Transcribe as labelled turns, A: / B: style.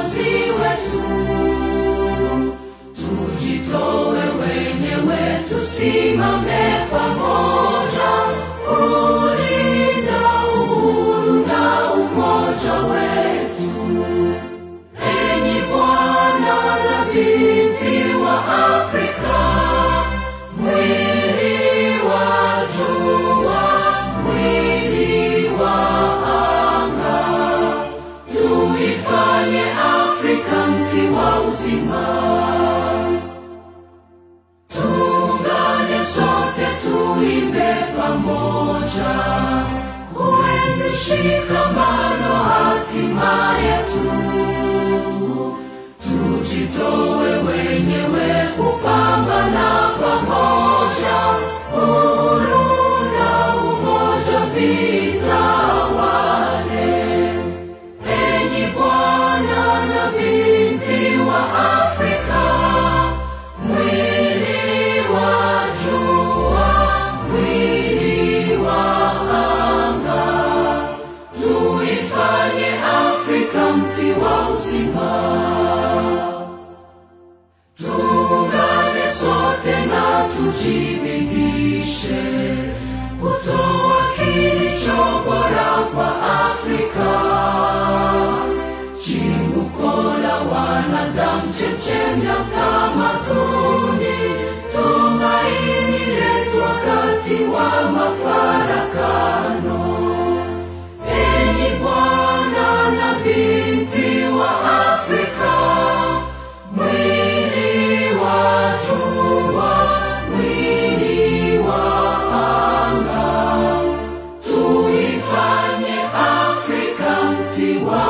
A: kiongozi wetu. Tujitoe wenyewe, tusimame pamoja kulinda uhuru na umoja wetu. Enyi Bwana na binti wa Afrika, mwili wa jua, mwili wa anga, tuifanye Afrika mti wa uzima. Tuungane sote tuimbe pamoja, kuenzi shikamano hatima yetu. Tujitoe wenyewe kupambana pamoja, uhuru na umoja vitawale. Enyi Bwana na binti wa Afrika, mwili wa jua, mwili wa anga, tuifanye Afrika mti wa uzima. Tuungane sote na tujibidishe kutoa kilicho bora kwa Afrika. Chimbuko la wanadamu, chemchemi ya utamaduni, tumaini letu wakati wa mafarakano. Enyi Bwana na binti wa Afrika, mwili wa jua, mwili wa anga, tuifanye Afrika mti wa